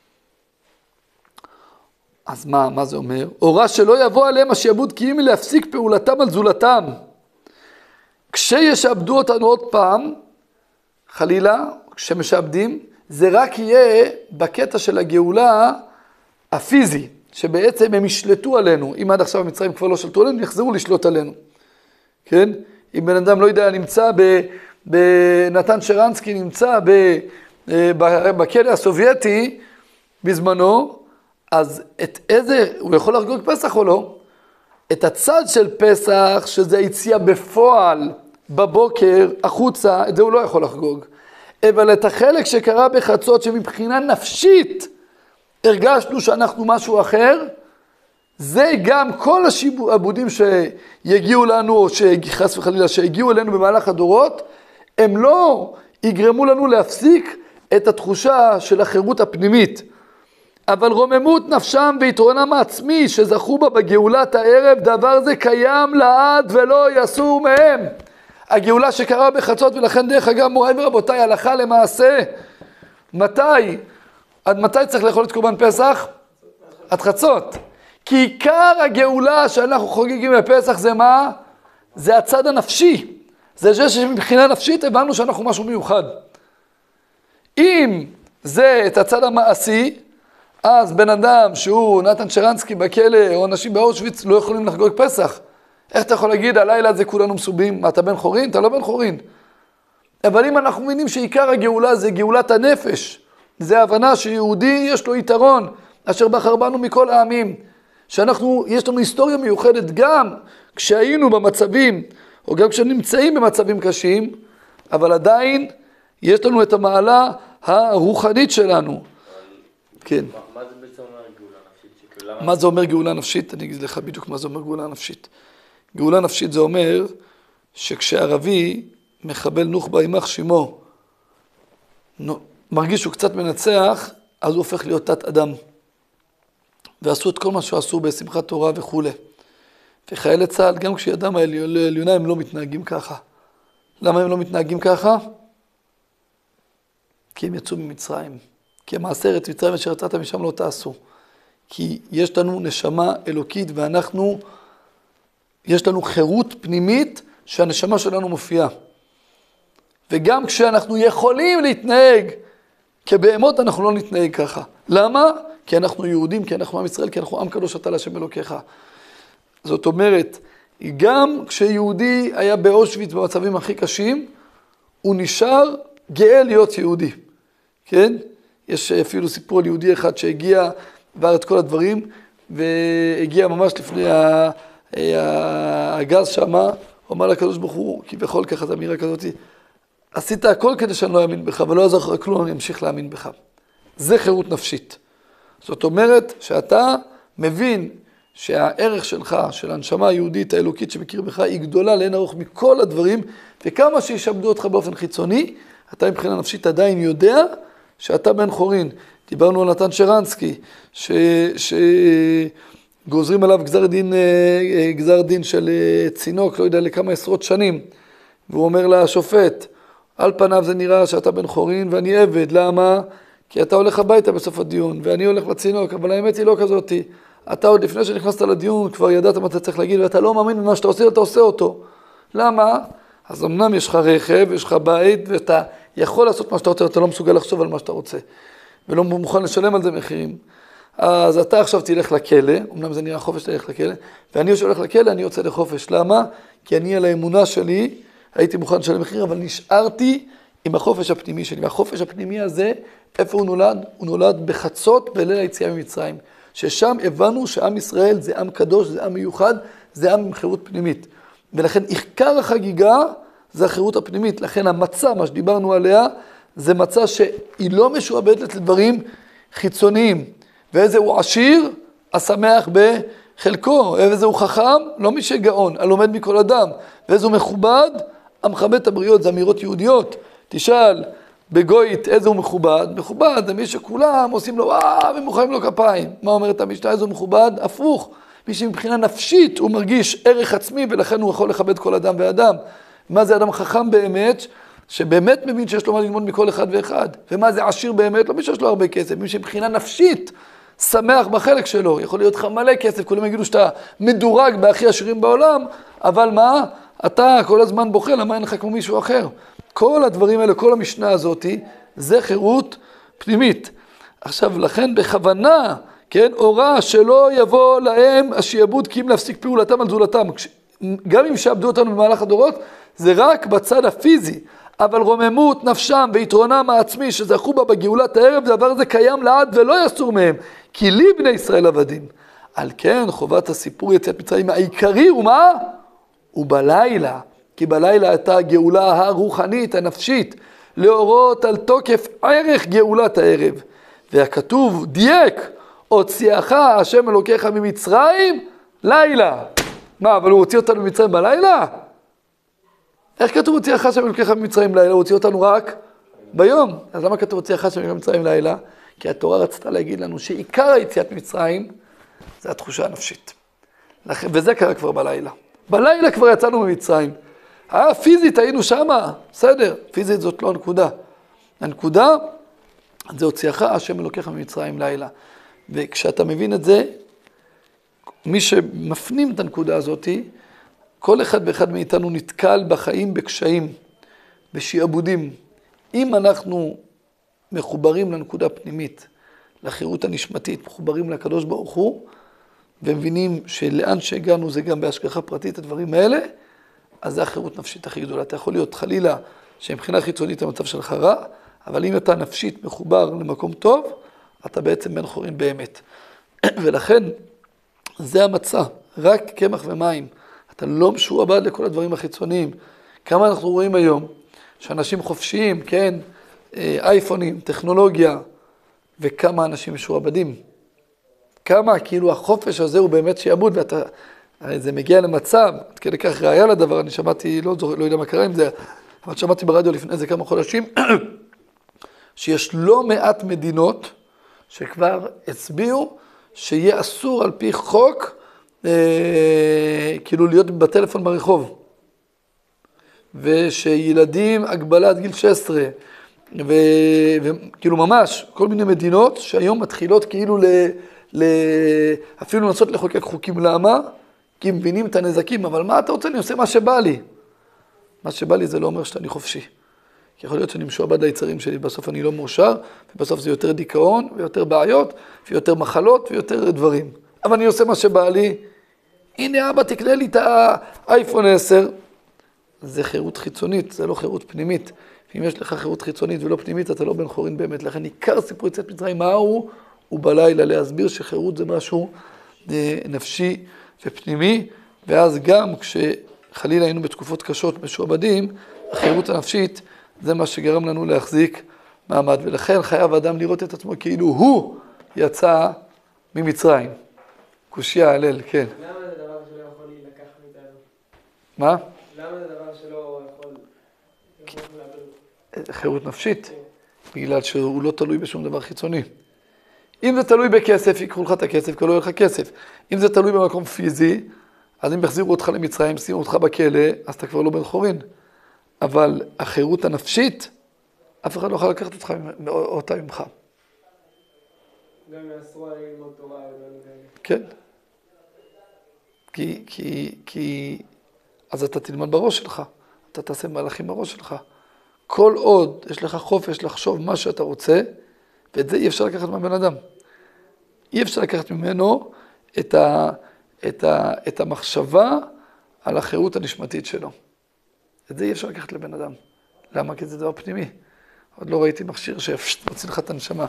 אז מה, מה זה אומר? הורה שלא יבוא עליהם השיעבוד כי אם להפסיק פעולתם על זולתם. כשישעבדו אותנו עוד פעם, חלילה, כשמשעבדים, זה רק יהיה בקטע של הגאולה הפיזי, שבעצם הם ישלטו עלינו. אם עד עכשיו המצרים כבר לא שלטו עלינו, יחזרו לשלוט עלינו. כן? אם בן אדם לא יודע, נמצא ב... בנתן שרנסקי, נמצא ב... בכלא הסובייטי בזמנו, אז את איזה, הוא יכול לחגוג פסח או לא? את הצד של פסח, שזה יציאה בפועל, בבוקר, החוצה, את זה הוא לא יכול לחגוג. אבל את החלק שקרה בחצות, שמבחינה נפשית, הרגשנו שאנחנו משהו אחר, זה גם כל השיעבודים שיגיעו לנו, או שחס וחלילה שהגיעו אלינו במהלך הדורות, הם לא יגרמו לנו להפסיק את התחושה של החירות הפנימית. אבל רוממות נפשם ויתרונם העצמי שזכו בה בגאולת הערב, דבר זה קיים לעד ולא יסור מהם. הגאולה שקרה בחצות, ולכן דרך אגב מוריי ורבותיי, הלכה למעשה, מתי? עד מתי צריך לאכול את קורבן פסח? עד חצות. כי עיקר הגאולה שאנחנו חוגגים בפסח זה מה? זה הצד הנפשי. זה זה שמבחינה נפשית הבנו שאנחנו משהו מיוחד. אם זה את הצד המעשי, אז בן אדם שהוא נתן שרנסקי בכלא, או אנשים באושוויץ לא יכולים לחגוג פסח. איך אתה יכול להגיד, הלילה הזה כולנו מסובים? מה, אתה בן חורין? אתה לא בן חורין. אבל אם אנחנו מבינים שעיקר הגאולה זה גאולת הנפש, זה ההבנה שיהודי יש לו יתרון, אשר בחר בנו מכל העמים, שאנחנו, יש לנו היסטוריה מיוחדת גם כשהיינו במצבים, או גם כשנמצאים במצבים קשים, אבל עדיין יש לנו את המעלה הרוחנית שלנו. כן. מה זה בעצם אומר גאולה נפשית? מה זה אומר גאולה נפשית? אני אגיד לך בדיוק מה זה אומר גאולה נפשית. גאולה נפשית זה אומר שכשערבי מחבל נוח'בה יימח שמו, מרגיש שהוא קצת מנצח, אז הוא הופך להיות תת אדם. ועשו את כל מה שעשו בשמחת תורה וכו'. וחיילי צה"ל, גם כשידם העליונה, הם לא מתנהגים ככה. למה הם לא מתנהגים ככה? כי הם יצאו ממצרים. כי המעשה ארץ מצרים אשר יצאת משם לא תעשו. כי יש לנו נשמה אלוקית ואנחנו, יש לנו חירות פנימית שהנשמה שלנו מופיעה. וגם כשאנחנו יכולים להתנהג כבהמות, אנחנו לא נתנהג ככה. למה? כי אנחנו יהודים, כי אנחנו עם ישראל, כי אנחנו עם קדוש אתה להשם אלוקיך. זאת אומרת, גם כשיהודי היה באושוויץ במצבים הכי קשים, הוא נשאר גאה להיות יהודי. כן? יש אפילו סיפור על יהודי אחד שהגיע וער את כל הדברים, והגיע ממש לפני הגז שמה, הוא אמר לקדוש ברוך הוא, כביכול ככה את אמירה כזאת, עשית הכל כדי שאני לא אאמין בך, ולא יעזור לך כלום, אני אמשיך להאמין בך. זה חירות נפשית. זאת אומרת שאתה מבין שהערך שלך, של הנשמה היהודית האלוקית שמכיר בך, היא גדולה לאין ארוך מכל הדברים, וכמה שישעבדו אותך באופן חיצוני, אתה מבחינה נפשית עדיין יודע שאתה בן חורין. דיברנו על נתן שרנסקי, ש... שגוזרים עליו גזר דין, גזר דין של צינוק, לא יודע לכמה עשרות שנים, והוא אומר לשופט, על פניו זה נראה שאתה בן חורין ואני עבד, למה? כי אתה הולך הביתה בסוף הדיון, ואני הולך לצינוק, אבל האמת היא לא כזאתי. אתה עוד לפני שנכנסת לדיון כבר ידעת מה אתה צריך להגיד, ואתה לא מאמין במה שאתה עושה, אתה עושה אותו. למה? אז אמנם יש לך רכב, יש לך בית, ואתה יכול לעשות מה שאתה רוצה, אתה לא מסוגל לחשוב על מה שאתה רוצה, ולא מוכן לשלם על זה מחירים. אז אתה עכשיו תלך לכלא, אמנם זה נראה חופש תלך לכלא, ואני שהולך לכלא, אני יוצא לחופש. למה? כי אני על האמונה שלי, הייתי מוכן לשלם מחיר, אבל נשארתי עם החופש הפנימי שלי. והחופש הפנימי הזה, איפה הוא נולד? הוא נולד בחצות בליל היציאה ממצרים. ששם הבנו שעם ישראל זה עם קדוש, זה עם מיוחד, זה עם עם חירות פנימית. ולכן עיקר החגיגה זה החירות הפנימית. לכן המצה, מה שדיברנו עליה, זה מצה שהיא לא משועבדת לדברים חיצוניים. ואיזה הוא עשיר, השמח בחלקו. ואיזה הוא חכם, לא מי שגאון, הלומד מכל אדם. ואיזה הוא מכובד, המכבד את הבריות, זה אמירות יהודיות. תשאל בגוית איזה הוא מכובד, מכובד זה מי שכולם עושים לו וואו ומוחאים לו כפיים. מה אומרת המשנה? איזה הוא מכובד? הפוך. מי שמבחינה נפשית הוא מרגיש ערך עצמי ולכן הוא יכול לכבד כל אדם ואדם. מה זה אדם חכם באמת? שבאמת מבין שיש לו מה ללמוד מכל אחד ואחד. ומה זה עשיר באמת? לא מי שיש לו הרבה כסף, מי שמבחינה נפשית שמח בחלק שלו. יכול להיות לך מלא כסף, כולם יגידו שאתה מדורג בהכי עשירים בעולם, אבל מה? אתה כל הזמן בוכה, למה אין לך כמו מישהו אחר? כל הדברים האלה, כל המשנה הזאת, זה חירות פנימית. עכשיו, לכן בכוונה, כן, הוראה שלא יבוא להם השיעבוד כי אם להפסיק פעולתם על זולתם. גם אם שעבדו אותנו במהלך הדורות, זה רק בצד הפיזי. אבל רוממות נפשם ויתרונם העצמי שזכו בה בגאולת הערב, דבר הזה קיים לעד ולא יסור מהם. כי לי בני ישראל עבדים. על כן, חובת הסיפור יציאת מצרים העיקרי הוא מה? הוא בלילה. כי בלילה הייתה הגאולה הרוחנית, הנפשית, להורות על תוקף ערך גאולת הערב. והכתוב דייק, הוציאך השם אלוקיך ממצרים, לילה. מה, אבל הוא הוציא אותנו ממצרים בלילה? איך כתוב הוציאך השם אלוקיך ממצרים לילה? הוא הוציא אותנו רק ביום. אז למה כתוב הוציאך השם אלוקיך ממצרים לילה? כי התורה רצתה להגיד לנו שעיקר היציאת ממצרים זה התחושה הנפשית. וזה קרה כבר בלילה. בלילה כבר יצאנו ממצרים. אה, פיזית היינו שמה, בסדר, פיזית זאת לא הנקודה. הנקודה זה הוציאך השם אלוקיך ממצרים לילה. וכשאתה מבין את זה, מי שמפנים את הנקודה הזאת, כל אחד ואחד מאיתנו נתקל בחיים בקשיים, בשיעבודים. אם אנחנו מחוברים לנקודה פנימית, לחירות הנשמתית, מחוברים לקדוש ברוך הוא, ומבינים שלאן שהגענו זה גם בהשגחה פרטית הדברים האלה, אז זה החירות נפשית הכי גדולה. אתה יכול להיות חלילה שמבחינה חיצונית המצב שלך רע, אבל אם אתה נפשית מחובר למקום טוב, אתה בעצם בן חורין באמת. ולכן זה המצע, רק קמח ומים. אתה לא משועבד לכל הדברים החיצוניים. כמה אנחנו רואים היום שאנשים חופשיים, כן, אייפונים, טכנולוגיה, וכמה אנשים משועבדים. כמה, כאילו החופש הזה הוא באמת שיעבוד, ואתה, זה מגיע למצב, עד כדי כך ראיה לדבר, אני שמעתי, לא, לא יודע מה קרה עם זה, אבל שמעתי ברדיו לפני זה כמה חודשים, שיש לא מעט מדינות שכבר הצביעו שיהיה אסור על פי חוק, אה, כאילו להיות בטלפון ברחוב. ושילדים הגבלה עד גיל שש עשרה, ו, וכאילו ממש, כל מיני מדינות שהיום מתחילות כאילו ל, ל, אפילו לנסות לחוקק חוקים. למה? כי מבינים את הנזקים, אבל מה אתה רוצה? אני עושה מה שבא לי. מה שבא לי זה לא אומר שאני חופשי. כי יכול להיות שאני משועבד ליצרים שלי, בסוף אני לא מאושר, ובסוף זה יותר דיכאון, ויותר בעיות, ויותר מחלות, ויותר דברים. אבל אני עושה מה שבא לי. הנה אבא תקנה לי את האייפון עשר. זה חירות חיצונית, זה לא חירות פנימית. אם יש לך חירות חיצונית ולא פנימית, אתה לא בן חורין באמת. לכן עיקר סיפור יציאת מצרים, מה הוא? הוא בלילה להסביר שחירות זה משהו נפשי ופנימי, ואז גם כשחלילה היינו בתקופות קשות משועבדים, החירות הנפשית זה מה שגרם לנו להחזיק מעמד. ולכן חייב האדם לראות את עצמו כאילו הוא יצא ממצרים. קושיה הלל, כן. למה זה דבר שלא יכול להילקח מאיתנו? מה? למה זה דבר שלא יכול... חירות נפשית, בגלל שהוא לא תלוי בשום דבר חיצוני. אם זה תלוי בכסף, ייקחו לך את הכסף, כי לא יהיה לך כסף. אם זה תלוי במקום פיזי, אז אם יחזירו אותך למצרים, שימו אותך בכלא, אז אתה כבר לא בן חורין. אבל החירות הנפשית, אף אחד לא יכול לקחת אותך, אותה ממך. גם יאסרו על ללמוד תורה. כן. כי, כי, כי, אז אתה תלמד בראש שלך, אתה תעשה מהלכים בראש שלך. כל עוד יש לך חופש לחשוב מה שאתה רוצה, ואת זה אי אפשר לקחת מהבן אדם. אי אפשר לקחת ממנו את, ה, את, ה, את המחשבה על החירות הנשמתית שלו. את זה אי אפשר לקחת לבן אדם. למה? כי זה דבר פנימי. עוד לא ראיתי מכשיר שמוציא לך את הנשמה.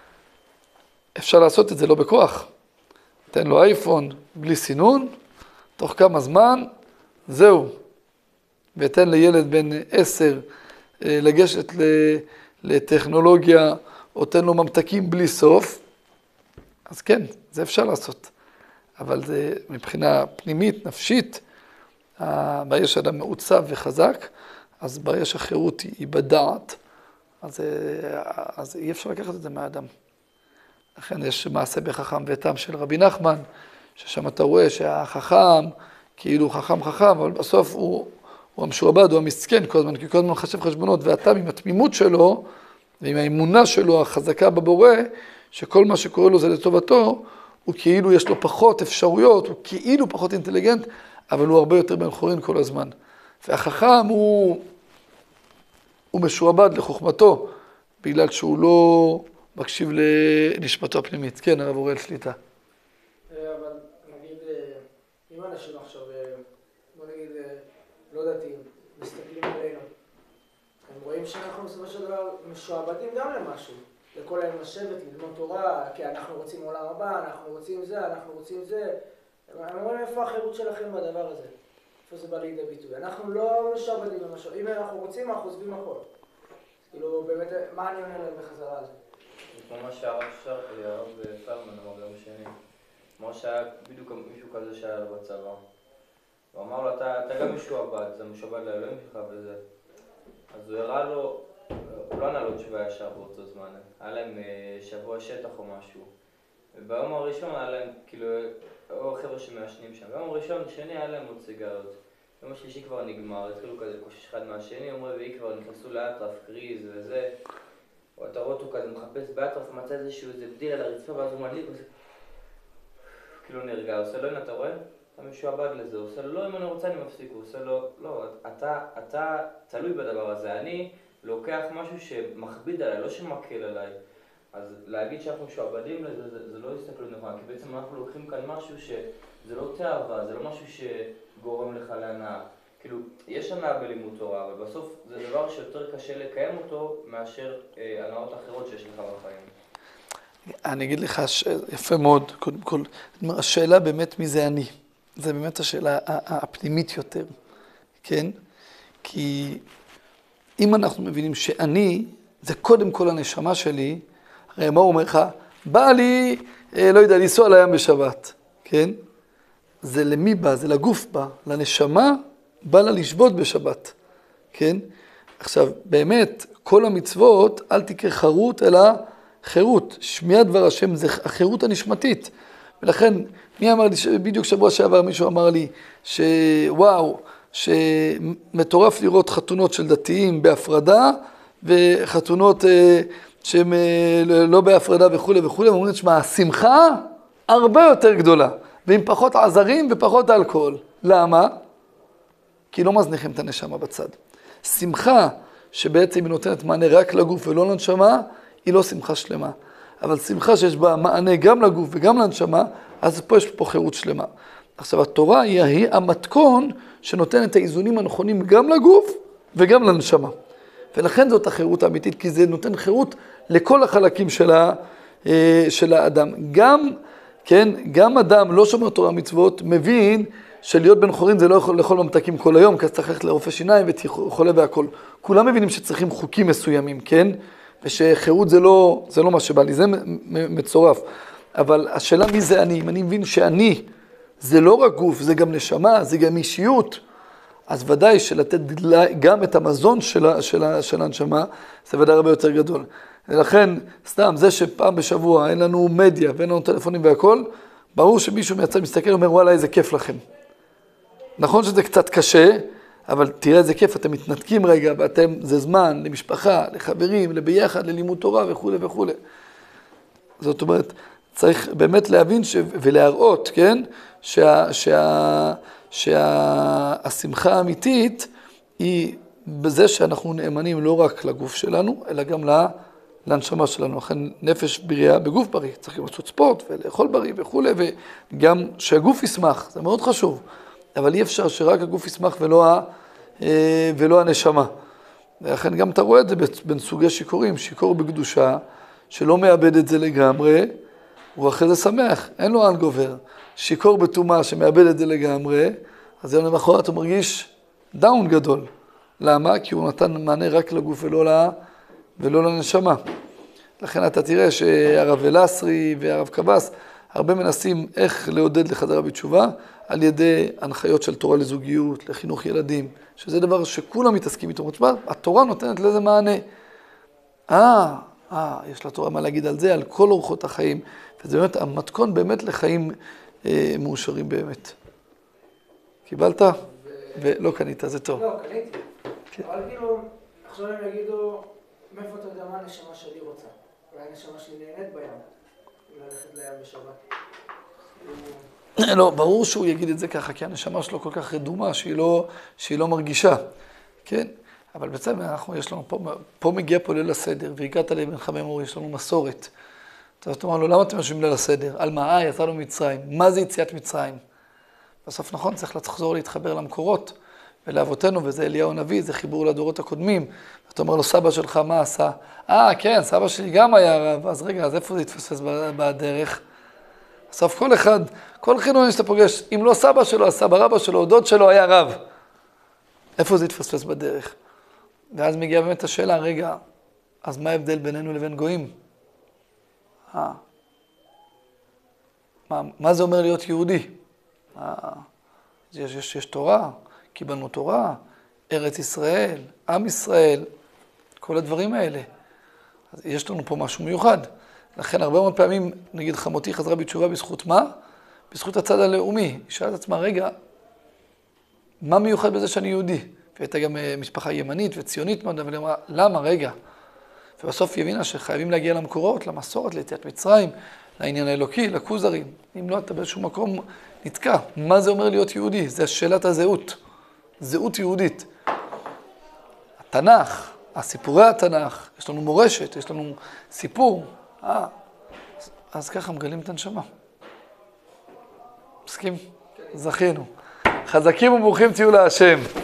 אפשר לעשות את זה לא בכוח. תן לו אייפון בלי סינון, תוך כמה זמן, זהו. ותן לילד בן עשר לגשת לטכנולוגיה, או תן לו ממתקים בלי סוף, אז כן, זה אפשר לעשות. אבל זה מבחינה פנימית, נפשית, ברגע שאדם מעוצב וחזק, אז ברגע שהחירות היא בדעת, אז, אז אי אפשר לקחת את זה מהאדם. לכן יש מעשה בחכם ותם של רבי נחמן, ששם אתה רואה שהחכם, כאילו חכם חכם, אבל בסוף הוא, הוא המשועבד, הוא המסכן כל הזמן, כי כל הזמן חשב חשבונות, והתם עם התמימות שלו, ועם האמונה שלו החזקה בבורא, שכל מה שקורה לו זה לטובתו, הוא כאילו יש לו פחות אפשרויות, הוא כאילו פחות אינטליגנט, אבל הוא הרבה יותר בן חורין כל הזמן. והחכם הוא, הוא משועבד לחוכמתו, בגלל שהוא לא מקשיב לנשמתו הפנימית. כן, הרב אוראל שליטה. אבל נגיד, אם אנשים עכשיו, בוא נגיד, לא דתיים, מסתכלים עלינו, הם רואים שאנחנו בסופו של דבר משועבדים גם למשהו. לכל היום לשבת, ללמוד תורה, כי אנחנו רוצים עולם הבא, אנחנו רוצים זה, אנחנו רוצים זה. הם אומרים איפה החירות שלכם בדבר הזה? איפה זה בא לידי ביטוי? אנחנו לא משועבדים למשהו. אם אנחנו רוצים, אנחנו עוזבים הכל. כאילו, באמת, מה אני עונה להם בחזרה על זה? כמו מה שהרב פרמן אמר ביום שני. כמו שהיה בדיוק מישהו כזה שהיה לו בצבא. הוא אמר לו, אתה, אתה גם משועבד, זה משועבד לאלוהים שלך וזה. אז הוא הראה לו, הוא לא ענה לו תשובה ישר באותו זמן. היה להם שבוע שטח או משהו. וביום הראשון היה להם, כאילו, או חבר'ה שמעשנים שם. ביום הראשון, שני היה להם עוד סיגריות. ביום השלישי כבר נגמר, התחילו כזה קושש אחד מהשני, יום רביעי כבר נכנסו לאטרף, קריז וזה. או אתה רואה אותו כזה מחפש באטרף, מצא איזשהו איזה בדיל על הרצפה, ואז הוא מדליק וזה... כאילו נרגע, הוא עושה לו, הנה אתה רואה? אתה משועבד לזה, הוא עושה לו, לא, אם אני רוצה אני מפסיק, הוא עושה לו, לא, אתה, אתה תלוי בדבר הזה, אני לוקח משהו שמכביד עליי, לא שמקל עליי. אז להגיד שאנחנו משועבדים לזה, זה, זה לא הסתכלות נכונה, כי בעצם אנחנו לוקחים כאן משהו שזה לא תאווה, זה לא משהו שגורם לך להנאה. כאילו, יש הנאה בלימוד תורה, אבל בסוף זה דבר שיותר קשה לקיים אותו מאשר אה, הנאות אחרות שיש לך בחיים. אני אגיד לך יפה מאוד, קודם כל, השאלה באמת מי זה אני. זה באמת השאלה הפנימית יותר, כן? כי אם אנחנו מבינים שאני, זה קודם כל הנשמה שלי, הרי מה הוא אומר לך? בא לי, לא יודע, לנסוע לים בשבת, כן? זה למי בא? זה לגוף בא, לנשמה בא לה לשבות בשבת, כן? עכשיו, באמת, כל המצוות, אל תקרא חרות, אלא חירות. שמיעת דבר השם זה החירות הנשמתית. ולכן, מי אמר לי, בדיוק שבוע שעבר מישהו אמר לי, שוואו, שמטורף לראות חתונות של דתיים בהפרדה, וחתונות שהן לא בהפרדה וכו' וכו', הם אומרים, שמה, השמחה הרבה יותר גדולה, ועם פחות עזרים ופחות אלכוהול. למה? כי לא מזניחים את הנשמה בצד. שמחה שבעצם היא נותנת מענה רק לגוף ולא לנשמה, היא לא שמחה שלמה. אבל שמחה שיש בה מענה גם לגוף וגם לנשמה, אז פה יש פה חירות שלמה. עכשיו, התורה היא, היא המתכון שנותן את האיזונים הנכונים גם לגוף וגם לנשמה. ולכן זאת החירות האמיתית, כי זה נותן חירות לכל החלקים של, ה, של האדם. גם, כן, גם אדם לא שומר תורה מצוות, מבין שלהיות בן חורין זה לא יכול לאכול ממתקים כל היום, כי אז צריך ללכת לרופא שיניים וחולה והכל. כולם מבינים שצריכים חוקים מסוימים, כן? ושחירות זה לא, זה לא מה שבא לי, זה מצורף. אבל השאלה מי זה אני, אם אני מבין שאני, זה לא רק גוף, זה גם נשמה, זה גם אישיות, אז ודאי שלתת גם את המזון של, של, של הנשמה, זה ודאי הרבה יותר גדול. ולכן, סתם, זה שפעם בשבוע אין לנו מדיה ואין לנו טלפונים והכל, ברור שמישהו מהצד מסתכל ואומר, וואלה, איזה כיף לכם. נכון שזה קצת קשה, אבל תראה איזה כיף, אתם מתנתקים רגע, ואתם, זה זמן למשפחה, לחברים, לביחד, ללימוד תורה וכו' וכו'. זאת אומרת, צריך באמת להבין ש... ולהראות, כן? שה... שה... שהשמחה האמיתית היא בזה שאנחנו נאמנים לא רק לגוף שלנו, אלא גם להנשמה שלנו. לכן נפש בריאה בגוף בריא. צריך גם לעשות ספורט ולאכול בריא וכו', וגם שהגוף ישמח, זה מאוד חשוב. אבל אי אפשר שרק הגוף ישמח ולא, ה... ולא הנשמה. ולכן גם אתה רואה את זה בין סוגי שיכורים. שיכור בקדושה, שלא מאבד את זה לגמרי, הוא אחרי זה שמח, אין לו אנגובר. שיכור בטומאה שמאבד את זה לגמרי, אז יום למחרת הוא מרגיש דאון גדול. למה? כי הוא נתן מענה רק לגוף ולא, לה, ולא לנשמה. לכן אתה תראה שהרב אלסרי והרב קבס, הרבה מנסים איך לעודד לחזרה בתשובה, על ידי הנחיות של תורה לזוגיות, לחינוך ילדים, שזה דבר שכולם מתעסקים איתו. התורה נותנת לזה מענה. אה, אה, יש לתורה מה להגיד על זה, על כל אורחות החיים. וזה באמת המתכון באמת לחיים אה, מאושרים באמת. קיבלת? ו... ולא קנית, זה טוב. לא, קניתי. כן. אבל כאילו, עכשיו הם יגידו, מאיפה אתה יודע מה הנשמה שלי רוצה? אולי הנשמה שלי נהנית בים, ללכת לים בשבת. לא, ברור שהוא יגיד את זה ככה, כי הנשמה שלו כל כך רדומה, שהיא לא, שהיא לא מרגישה. כן? אבל בעצם אנחנו, יש לנו פה, פה מגיע פה ליל הסדר, והגעת לבן חמי מורי, יש לנו מסורת. אתה אומר לו, למה אתם יושבים ליל הסדר? על מה? אה, יצאנו מצרים. מה זה יציאת מצרים? בסוף נכון, צריך לחזור להתחבר למקורות ולאבותינו, וזה אליהו הנביא, זה חיבור לדורות הקודמים. אתה אומר לו, סבא שלך מה עשה? אה, כן, סבא שלי גם היה רב. אז רגע, אז איפה זה יתפספס בדרך? בסוף כל אחד, כל חילוני שאתה פוגש, אם לא סבא שלו, הסבא רבא שלו, דוד שלו היה רב. איפה זה יתפספס בדרך? ואז מגיעה באמת השאלה, רגע, אז מה ההבדל בינינו לבין גויים? אה, מה, מה זה אומר להיות יהודי? אה, יש, יש, יש תורה, קיבלנו תורה, ארץ ישראל, עם ישראל, כל הדברים האלה. אז יש לנו פה משהו מיוחד. לכן הרבה מאוד פעמים, נגיד חמותי חזרה בתשובה בזכות מה? בזכות הצד הלאומי. היא שאלה את עצמה, רגע, מה מיוחד בזה שאני יהודי? והייתה גם משפחה ימנית וציונית מאוד, אבל היא אמרה, למה? רגע. ובסוף היא הבינה שחייבים להגיע למקורות, למסורת, ליציאת מצרים, לעניין האלוקי, לכוזרים. אם לא, אתה באיזשהו מקום נתקע. מה זה אומר להיות יהודי? זה שאלת הזהות. זהות יהודית. התנ"ך, הסיפורי התנ"ך, יש לנו מורשת, יש לנו סיפור. אה, אז, אז ככה מגלים את הנשמה. מסכים? זכינו. חזקים וברוכים תהיו להשם.